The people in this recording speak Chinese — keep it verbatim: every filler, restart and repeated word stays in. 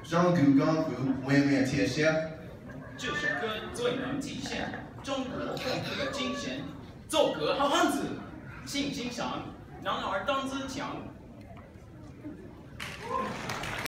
张骨功夫，威冕天下。 这首歌最能体现中国功夫的精神。做个好汉子，信心强，男儿当自强。